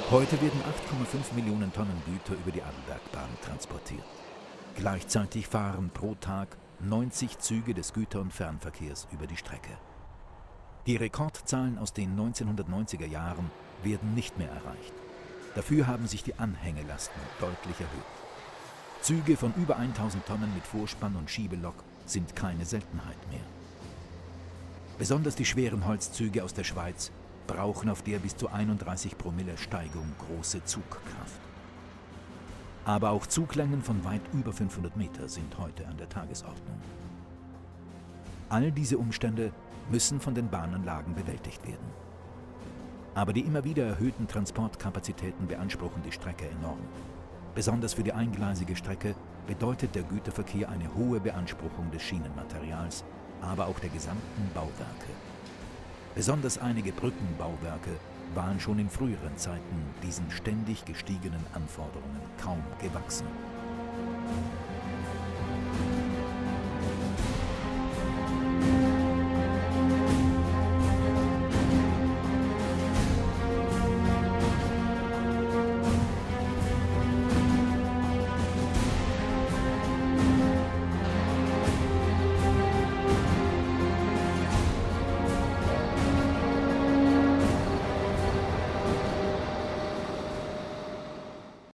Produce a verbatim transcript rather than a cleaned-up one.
Heute werden acht Komma fünf Millionen Tonnen Güter über die Adelbergbahn transportiert. Gleichzeitig fahren pro Tag neunzig Züge des Güter- und Fernverkehrs über die Strecke. Die Rekordzahlen aus den neunzehnhundertneunziger Jahren werden nicht mehr erreicht. Dafür haben sich die Anhängelasten deutlich erhöht. Züge von über tausend Tonnen mit Vorspann und Schiebelok sind keine Seltenheit mehr. Besonders die schweren Holzzüge aus der Schweiz brauchen auf der bis zu einunddreißig Promille Steigung große Zugkraft. Aber auch Zuglängen von weit über fünfhundert Meter sind heute an der Tagesordnung. All diese Umstände müssen von den Bahnanlagen bewältigt werden. Aber die immer wieder erhöhten Transportkapazitäten beanspruchen die Strecke enorm. Besonders für die eingleisige Strecke bedeutet der Güterverkehr eine hohe Beanspruchung des Schienenmaterials, aber auch der gesamten Bauwerke. Besonders einige Brückenbauwerke waren schon in früheren Zeiten diesen ständig gestiegenen Anforderungen kaum gewachsen.